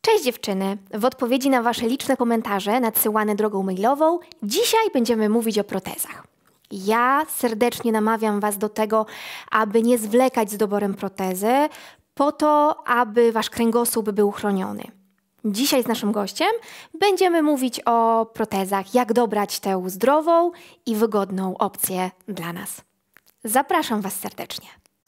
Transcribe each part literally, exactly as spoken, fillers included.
Cześć dziewczyny! W odpowiedzi na wasze liczne komentarze nadsyłane drogą mailową dzisiaj będziemy mówić o protezach. Ja serdecznie namawiam was do tego, aby nie zwlekać z doborem protezy, po to, aby wasz kręgosłup był chroniony. Dzisiaj z naszym gościem będziemy mówić o protezach, jak dobrać tę zdrową i wygodną opcję dla nas. Zapraszam was serdecznie.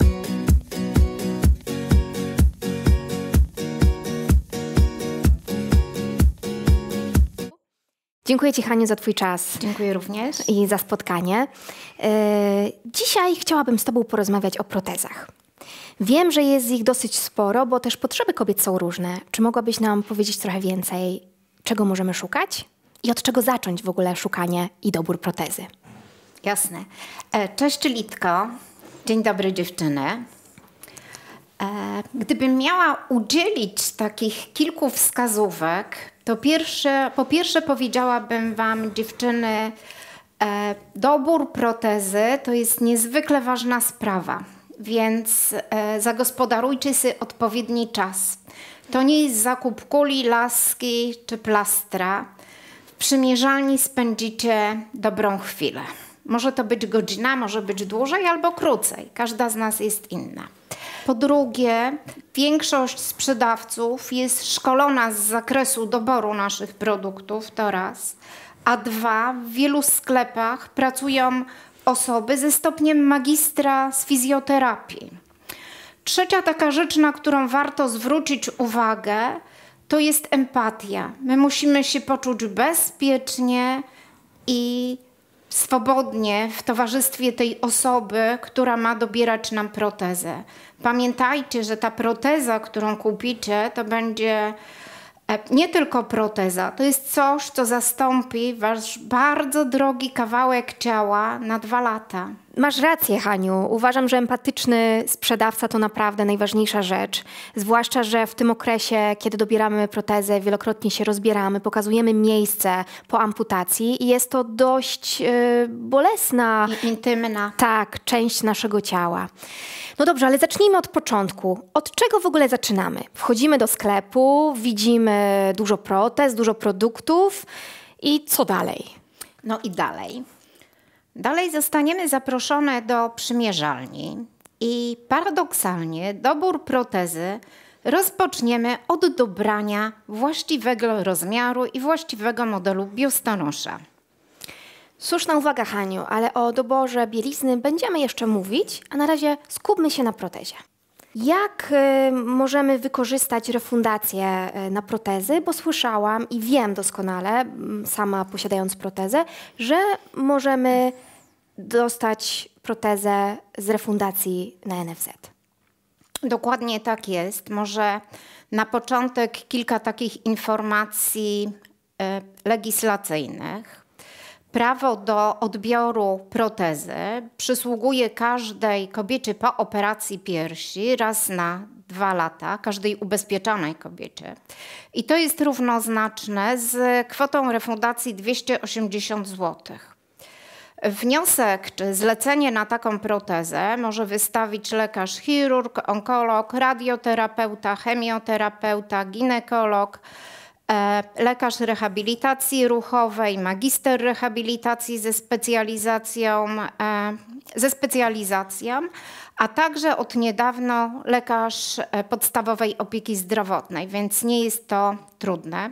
Dziękuję ci, Haniu, za twój czas. Dziękuję również. I za spotkanie. Yy, dzisiaj chciałabym z tobą porozmawiać o protezach. Wiem, że jest ich dosyć sporo, bo też potrzeby kobiet są różne. Czy mogłabyś nam powiedzieć trochę więcej, czego możemy szukać? I od czego zacząć w ogóle szukanie i dobór protezy? Jasne. Cześć Litko. Dzień dobry dziewczyny. Gdybym miała udzielić takich kilku wskazówek, to pierwsze, po pierwsze powiedziałabym wam, dziewczyny, e, dobór protezy to jest niezwykle ważna sprawa, więc e, zagospodarujcie sobie odpowiedni czas. To nie jest zakup kuli, laski czy plastra. W przymierzalni spędzicie dobrą chwilę. Może to być godzina, może być dłużej albo krócej. Każda z nas jest inna. Po drugie, większość sprzedawców jest szkolona z zakresu doboru naszych produktów, to raz. A dwa, w wielu sklepach pracują osoby ze stopniem magistra z fizjoterapii. Trzecia taka rzecz, na którą warto zwrócić uwagę, to jest empatia. My musimy się poczuć bezpiecznie i swobodnie w towarzystwie tej osoby, która ma dobierać nam protezę. Pamiętajcie, że ta proteza, którą kupicie, to będzie nie tylko proteza, to jest coś, co zastąpi wasz bardzo drogi kawałek ciała na dwa lata. Masz rację, Haniu. Uważam, że empatyczny sprzedawca to naprawdę najważniejsza rzecz. Zwłaszcza, że w tym okresie, kiedy dobieramy protezę, wielokrotnie się rozbieramy, pokazujemy miejsce po amputacji i jest to dość yy, bolesna, I intymna. Tak, część naszego ciała. No dobrze, ale zacznijmy od początku. Od czego w ogóle zaczynamy? Wchodzimy do sklepu, widzimy dużo protez, dużo produktów i co dalej? No i dalej. Dalej zostaniemy zaproszone do przymierzalni i paradoksalnie dobór protezy rozpoczniemy od dobrania właściwego rozmiaru i właściwego modelu biustonosza. Słuszna uwaga, Haniu, ale o doborze bielizny będziemy jeszcze mówić, a na razie skupmy się na protezie. Jak y, możemy wykorzystać refundację y, na protezy? Bo słyszałam i wiem doskonale, m, sama posiadając protezę, że możemy dostać protezę z refundacji na N F Z. Dokładnie tak jest. Może na początek kilka takich informacji y, legislacyjnych. Prawo do odbioru protezy przysługuje każdej kobiecie po operacji piersi raz na dwa lata, każdej ubezpieczonej kobiecie. I to jest równoznaczne z kwotą refundacji dwieście osiemdziesiąt złotych. Wniosek czy zlecenie na taką protezę może wystawić lekarz chirurg, onkolog, radioterapeuta, chemioterapeuta, ginekolog, lekarz rehabilitacji ruchowej, magister rehabilitacji ze specjalizacją, ze specjalizacją, a także od niedawno lekarz podstawowej opieki zdrowotnej, więc nie jest to trudne.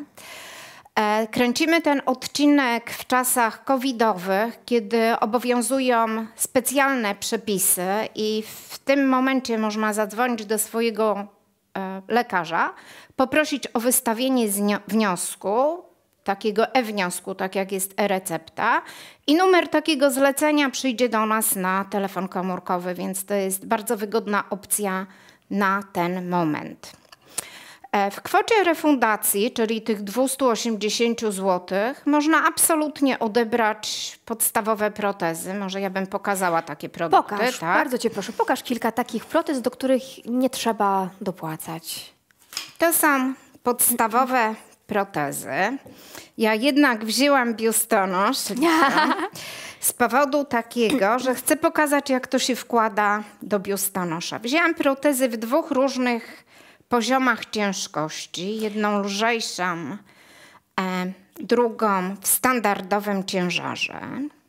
Kręcimy ten odcinek w czasach covidowych, kiedy obowiązują specjalne przepisy i w tym momencie można zadzwonić do swojego lekarza, poprosić o wystawienie wniosku, takiego e-wniosku, tak jak jest e-recepta, i numer takiego zlecenia przyjdzie do nas na telefon komórkowy, więc to jest bardzo wygodna opcja na ten moment. W kwocie refundacji, czyli tych dwieście osiemdziesiąt złotych, można absolutnie odebrać podstawowe protezy. Może ja bym pokazała takie produkty. Pokaż, tak? Bardzo cię proszę, pokaż kilka takich protez, do których nie trzeba dopłacać. To są podstawowe protezy. Ja jednak wzięłam biustonosz z powodu takiego, że chcę pokazać, jak to się wkłada do biustonosza. Wzięłam protezy w dwóch różnych poziomach ciężkości. Jedną lżejszą, e, drugą w standardowym ciężarze.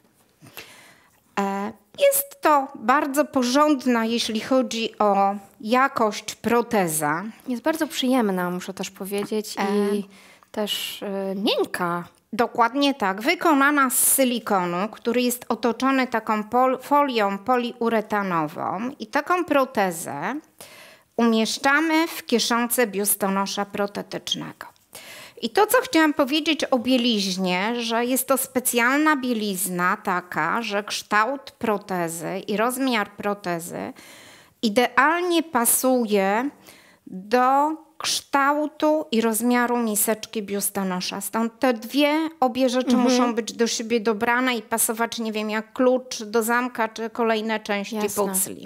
E, jest to bardzo porządna, jeśli chodzi o jakość proteza. Jest bardzo przyjemna, muszę też powiedzieć, e... i też e, miękka. Dokładnie tak. Wykonana z silikonu, który jest otoczony taką pol- folią poliuretanową i taką protezę umieszczamy w kieszonce biustonosza protetycznego. I to, co chciałam powiedzieć o bieliźnie, że jest to specjalna bielizna taka, że kształt protezy i rozmiar protezy idealnie pasuje do kształtu i rozmiaru miseczki biustonosza. Stąd te dwie, obie rzeczy mhm. muszą być do siebie dobrane i pasować, nie wiem, jak klucz do zamka, czy kolejne części Jasne. pucli.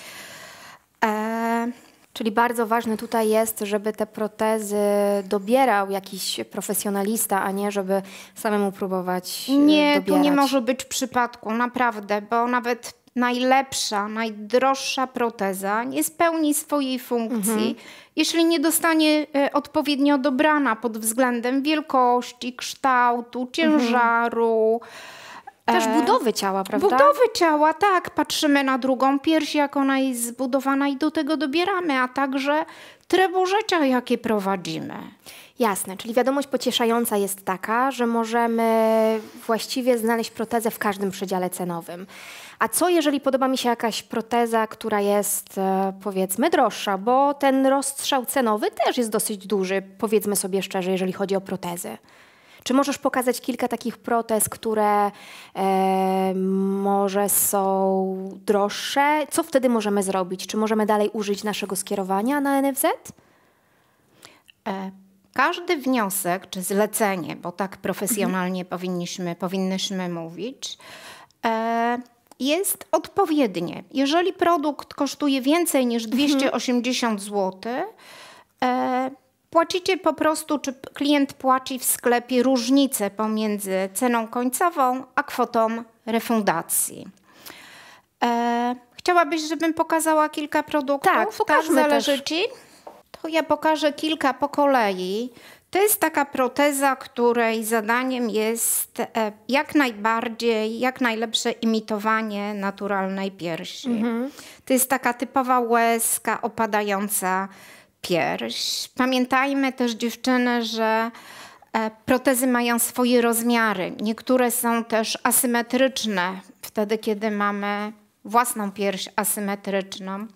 E... Czyli bardzo ważne tutaj jest, żeby te protezy dobierał jakiś profesjonalista, a nie żeby samemu próbować Nie, dobierać. tu nie może być przypadku, naprawdę, bo nawet najlepsza, najdroższa proteza nie spełni swojej funkcji, mhm. jeśli nie dostanie odpowiednio dobrana pod względem wielkości, kształtu, ciężaru. Też budowy ciała, prawda? Budowy ciała, tak. Patrzymy na drugą pierś, jak ona jest zbudowana i do tego dobieramy, a także trybu życia, jakie prowadzimy. Jasne, czyli wiadomość pocieszająca jest taka, że możemy właściwie znaleźć protezę w każdym przedziale cenowym. A co jeżeli podoba mi się jakaś proteza, która jest e, powiedzmy droższa, bo ten rozstrzał cenowy też jest dosyć duży, powiedzmy sobie szczerze, jeżeli chodzi o protezy. Czy możesz pokazać kilka takich protez, które e, może są droższe? Co wtedy możemy zrobić? Czy możemy dalej użyć naszego skierowania na N F Z? E, każdy wniosek czy zlecenie, bo tak profesjonalnie mhm. powinniśmy, powinnyśmy mówić, e, jest odpowiednie. Jeżeli produkt kosztuje więcej niż dwieście osiemdziesiąt złotych, e, płacicie po prostu, czy klient płaci w sklepie różnicę pomiędzy ceną końcową a kwotą refundacji. E, chciałabyś, żebym pokazała kilka produktów? Tak, pokażmy tak, zależy też. ci? To ja pokażę kilka po kolei. To jest taka proteza, której zadaniem jest e, jak najbardziej, jak najlepsze imitowanie naturalnej piersi. Mhm. To jest taka typowa łezka opadająca pierś. Pamiętajmy też, dziewczyny, że e, protezy mają swoje rozmiary. Niektóre są też asymetryczne, wtedy kiedy mamy własną pierś asymetryczną.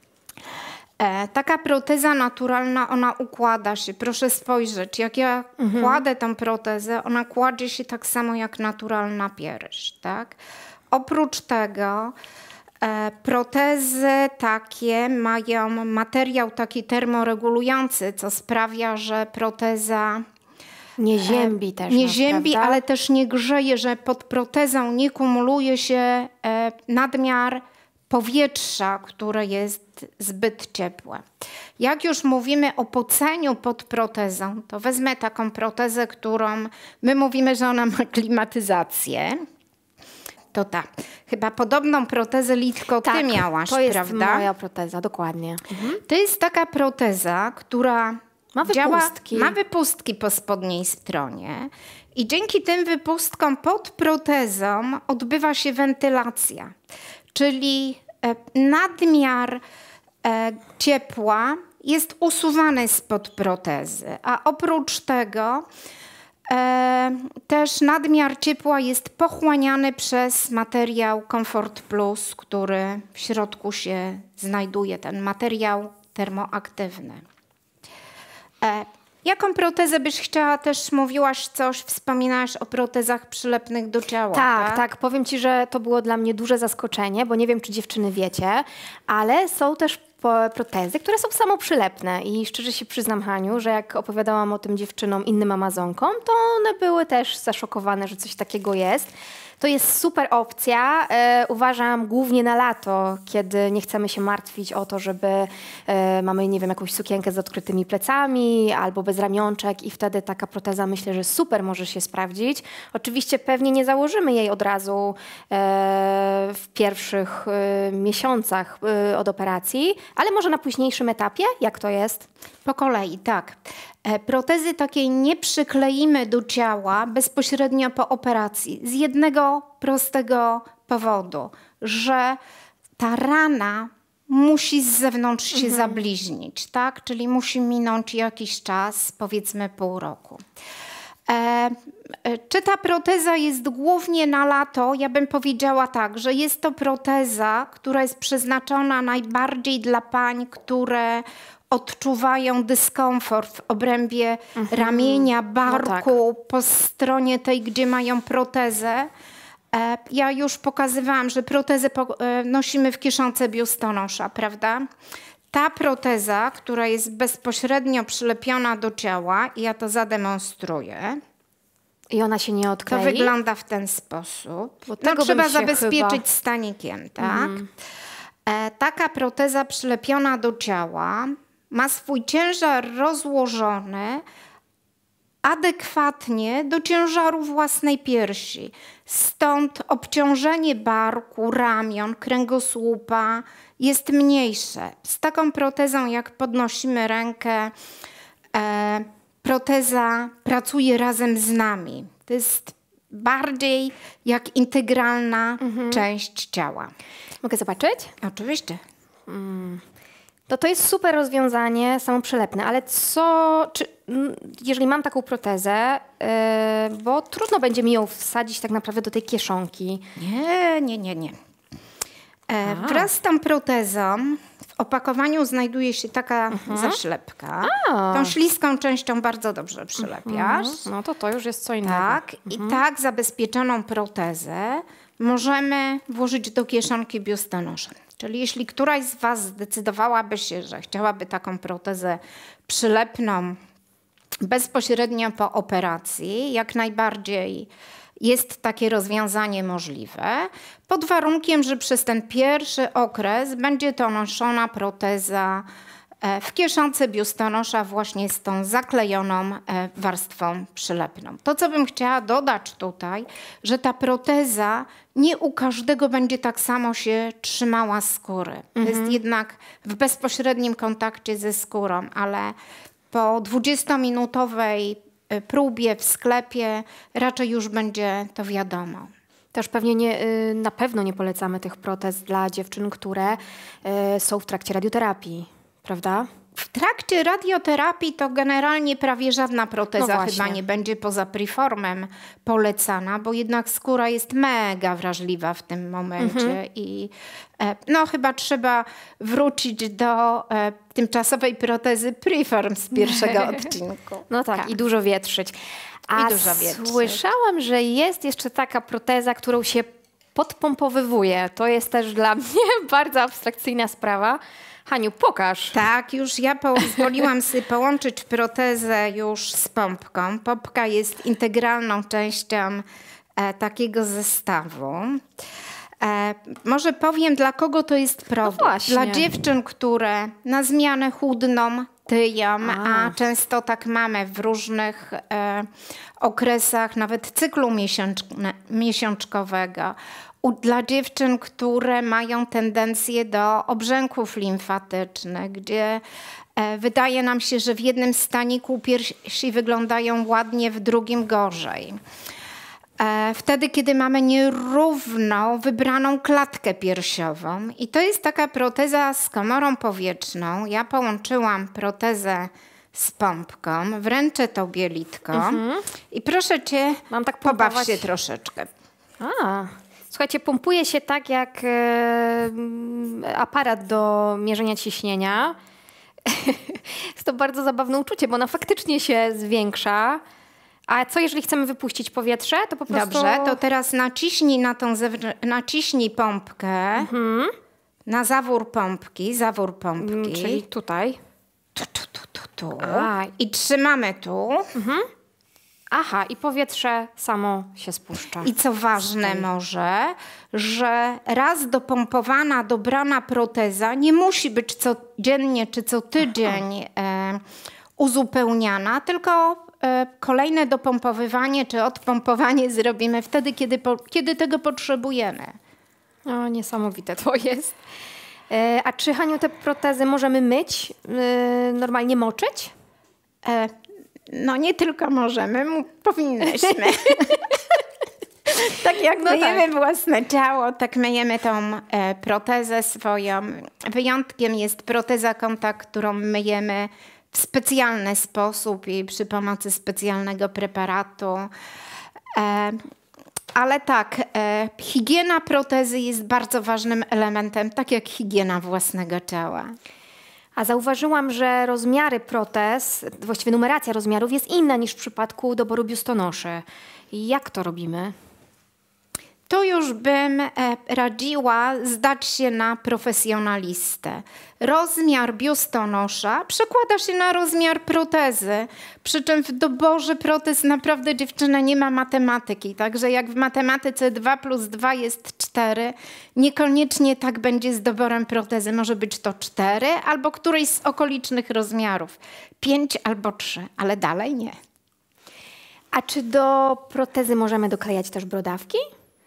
E, taka proteza naturalna, ona układa się. Proszę spojrzeć, jak ja mhm. kładę tą protezę, ona kładzie się tak samo jak naturalna pierś. Tak? Oprócz tego e, protezy takie mają materiał taki termoregulujący, co sprawia, że proteza nie ziębi też. Nie nas, ziębi, prawda? ale też nie grzeje, że pod protezą nie kumuluje się e, nadmiar powietrza, które jest zbyt ciepłe. Jak już mówimy o poceniu pod protezą, to wezmę taką protezę, którą my mówimy, że ona ma klimatyzację. To ta. Chyba podobną protezę, Litko, ty tak, miałaś, to jest prawda? moja proteza, dokładnie. Mhm. To jest taka proteza, która ma działa, wypustki. ma wypustki po spodniej stronie i dzięki tym wypustkom pod protezą odbywa się wentylacja. Czyli nadmiar e, ciepła jest usuwany spod protezy, a oprócz tego e, też nadmiar ciepła jest pochłaniany przez materiał Comfort Plus, który w środku się znajduje, ten materiał termoaktywny. E, Jaką protezę byś chciała? Też mówiłaś coś, wspominałaś o protezach przylepnych do ciała. Tak, tak, tak. Powiem ci, że to było dla mnie duże zaskoczenie, bo nie wiem, czy dziewczyny wiecie, ale są też protezy, które są samoprzylepne i szczerze się przyznam, Haniu, że jak opowiadałam o tym dziewczynom, innym Amazonkom, to one były też zaszokowane, że coś takiego jest. To jest super opcja. E, uważam głównie na lato, kiedy nie chcemy się martwić o to, żeby e, mamy, nie wiem, jakąś sukienkę z odkrytymi plecami albo bez ramionczek i wtedy taka proteza myślę, że super może się sprawdzić. Oczywiście pewnie nie założymy jej od razu e, w pierwszych e, miesiącach e, od operacji, ale może na późniejszym etapie? Jak to jest? Po kolei, tak. Protezy takiej nie przykleimy do ciała bezpośrednio po operacji z jednego prostego powodu, że ta rana musi z zewnątrz się mhm. zabliźnić, tak? Czyli musi minąć jakiś czas, powiedzmy pół roku. E, czy ta proteza jest głównie na lato? Ja bym powiedziała tak, że jest to proteza, która jest przeznaczona najbardziej dla pań, które odczuwają dyskomfort w obrębie mhm. ramienia, barku, no tak. po stronie tej, gdzie mają protezę. E, ja już pokazywałam, że protezę po, e, nosimy w kieszonce biustonosza, prawda? Ta proteza, która jest bezpośrednio przylepiona do ciała, i ja to zademonstruję. I ona się nie odklei? To wygląda w ten sposób. Bo no, trzeba zabezpieczyć chyba... stanikiem, tak? Mhm. E, taka proteza przylepiona do ciała ma swój ciężar rozłożony adekwatnie do ciężaru własnej piersi. Stąd obciążenie barku, ramion, kręgosłupa jest mniejsze. Z taką protezą, jak podnosimy rękę, e, proteza pracuje razem z nami. To jest bardziej jak integralna mhm. część ciała. Mogę zobaczyć? Oczywiście. Mm. No to jest super rozwiązanie samoprzylepne, ale co, czy, jeżeli mam taką protezę, yy, bo trudno będzie mi ją wsadzić tak naprawdę do tej kieszonki. Nie, nie, nie, nie. E, wraz z tą protezą w opakowaniu znajduje się taka mhm. zaślepka. A. Tą śliską częścią bardzo dobrze przylepiasz. Mhm. No to to już jest co innego. Tak, mhm. i tak zabezpieczoną protezę możemy włożyć do kieszonki biustonosza. Czyli jeśli któraś z was zdecydowałaby się, że chciałaby taką protezę przylepną bezpośrednio po operacji, jak najbardziej jest takie rozwiązanie możliwe, pod warunkiem, że przez ten pierwszy okres będzie to noszona proteza w kieszonce biustonosza właśnie z tą zaklejoną warstwą przylepną. To, co bym chciała dodać tutaj, że ta proteza nie u każdego będzie tak samo się trzymała skóry. Mhm. To jest jednak w bezpośrednim kontakcie ze skórą, ale po dwudziestominutowej próbie w sklepie raczej już będzie to wiadomo. Też pewnie nie, na pewno nie polecamy tych protez dla dziewczyn, które są w trakcie radioterapii. Prawda? W trakcie radioterapii to generalnie prawie żadna proteza no chyba nie będzie poza Preformem polecana, bo jednak skóra jest mega wrażliwa w tym momencie mhm. i e, no chyba trzeba wrócić do e, tymczasowej protezy Preform z pierwszego odcinku. No tak, tak, i dużo wietrzyć. A I dużo wietrzyć. Słyszałam, że jest jeszcze taka proteza, którą się podpompowywuje. To jest też dla mnie bardzo abstrakcyjna sprawa. Haniu, pokaż. Tak, już ja pozwoliłam sobie połączyć protezę już z pompką. Pompka jest integralną częścią e, takiego zestawu. E, może powiem, dla kogo to jest produkt. No dla dziewczyn, które na zmianę chudną, tyją, a, a często tak mamy w różnych e, okresach, nawet cyklu miesiączne, miesiączkowego. Dla dziewczyn, które mają tendencję do obrzęków limfatycznych, gdzie e, wydaje nam się, że w jednym staniku piersi wyglądają ładnie, w drugim gorzej. E, wtedy, kiedy mamy nierówno wybraną klatkę piersiową. I to jest taka proteza z komorą powietrzną. Ja połączyłam protezę z pompką, wręczę tobie, Litko. Mhm. I proszę cię, mam tak pobaw pompować się troszeczkę. A. Słuchajcie, pompuje się tak jak e, aparat do mierzenia ciśnienia. Jest to bardzo zabawne uczucie, bo ona faktycznie się zwiększa. A co jeżeli chcemy wypuścić powietrze? To po prostu... Dobrze, to teraz naciśnij na tą zewnę- naciśnij pompkę, mhm. na zawór pompki, zawór pompki. Czyli tutaj. Tu, tu, tu, tu, tu. A. I trzymamy tu. Mhm. Aha, i powietrze samo się spuszcza. I co ważne może, że raz dopompowana, dobrana proteza nie musi być codziennie czy co tydzień e, uzupełniana, tylko e, kolejne dopompowywanie czy odpompowanie zrobimy wtedy, kiedy, po, kiedy tego potrzebujemy. O, niesamowite to jest. E, a czy, Haniu, te protezy możemy myć, e, normalnie moczyć? E, no nie tylko możemy, powinnyśmy. Tak jak No myjemy tak. własne ciało, tak myjemy tą e, protezę swoją. Wyjątkiem jest proteza kontakt, którą myjemy w specjalny sposób i przy pomocy specjalnego preparatu. E, ale tak, e, higiena protezy jest bardzo ważnym elementem, tak jak higiena własnego ciała. A zauważyłam, że rozmiary protez, właściwie numeracja rozmiarów jest inna niż w przypadku doboru biustonoszy. Jak to robimy? To już bym e, radziła zdać się na profesjonalistę. Rozmiar biustonosza przekłada się na rozmiar protezy, przy czym w doborze protez naprawdę, dziewczyna, nie ma matematyki. Także jak w matematyce dwa plus dwa jest cztery, niekoniecznie tak będzie z doborem protezy. Może być to cztery albo któryś z okolicznych rozmiarów. pięć albo trzy, ale dalej nie. A czy do protezy możemy doklejać też brodawki?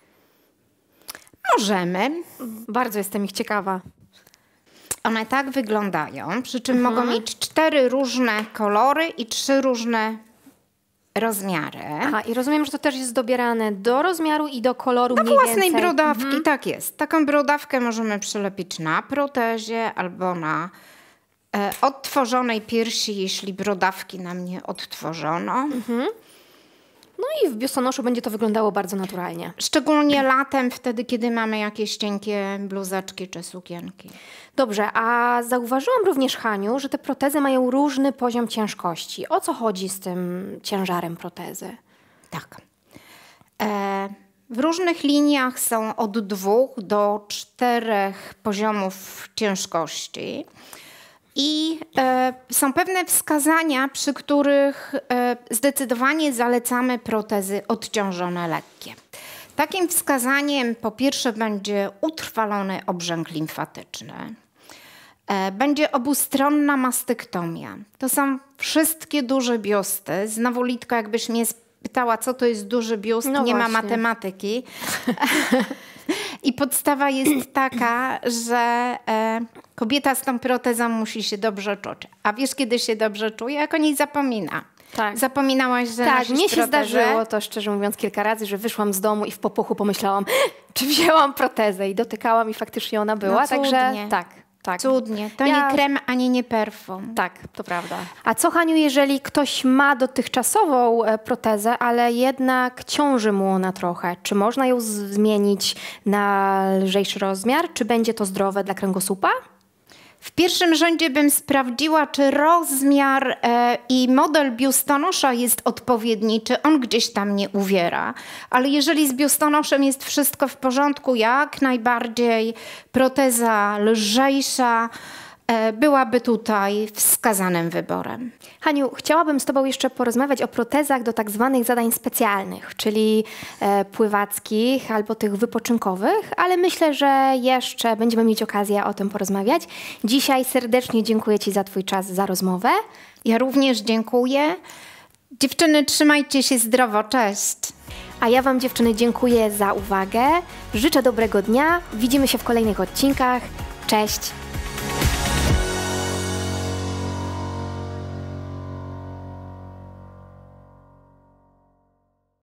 Możemy. Bardzo jestem ich ciekawa. One tak wyglądają, przy czym mhm. mogą mieć cztery różne kolory i trzy różne rozmiary. Aha, i rozumiem, że to też jest dobierane do rozmiaru i do koloru do mniej własnej więcej. brodawki, Mhm. tak jest. Taką brodawkę możemy przylepić na protezie albo na e, odtworzonej piersi, jeśli brodawki nam nie odtworzono. Mhm. No i w biustonoszu będzie to wyglądało bardzo naturalnie. Szczególnie latem, wtedy, kiedy mamy jakieś cienkie bluzeczki czy sukienki. Dobrze, a zauważyłam również, Haniu, że te protezy mają różny poziom ciężkości. O co chodzi z tym ciężarem protezy? Tak. E, w różnych liniach są od dwóch do czterech poziomów ciężkości. I e, są pewne wskazania, przy których e, zdecydowanie zalecamy protezy odciążone lekkie. Takim wskazaniem po pierwsze będzie utrwalony obrzęk limfatyczny. E, będzie obustronna mastektomia. To są wszystkie duże biusty. Znowu, Litko, jakbyś mnie spytała, co to jest duży biust, no nie właśnie. ma matematyki. I podstawa jest taka, że e, kobieta z tą protezą musi się dobrze czuć. A wiesz, kiedy się dobrze czuje? Jak o niej zapomina. Tak. Zapominałaś, że Tak, nosisz mnie się protezę? zdarzyło to, szczerze mówiąc, kilka razy, że wyszłam z domu i w popuchu pomyślałam, czy wzięłam protezę i dotykałam i faktycznie ona była. No cudnie. Także tak. Tak. Cudnie. To Ja- nie krem, ani nie perfum. Tak, to prawda. A co, Haniu, jeżeli ktoś ma dotychczasową e, protezę, ale jednak ciąży mu ona trochę? Czy można ją z- zmienić na lżejszy rozmiar? Czy będzie to zdrowe dla kręgosłupa? W pierwszym rzędzie bym sprawdziła, czy rozmiar e, i model biustonosza jest odpowiedni, czy on gdzieś tam nie uwiera. Ale jeżeli z biustonoszem jest wszystko w porządku, jak najbardziej proteza lżejsza e, byłaby tutaj wskazanym wyborem. Haniu, chciałabym z Tobą jeszcze porozmawiać o protezach do tak zwanych zadań specjalnych, czyli e, pływackich albo tych wypoczynkowych, ale myślę, że jeszcze będziemy mieć okazję o tym porozmawiać. Dzisiaj serdecznie dziękuję Ci za Twój czas, za rozmowę. Ja również dziękuję. Dziewczyny, trzymajcie się zdrowo. Cześć. A ja Wam, dziewczyny, dziękuję za uwagę. Życzę dobrego dnia. Widzimy się w kolejnych odcinkach. Cześć!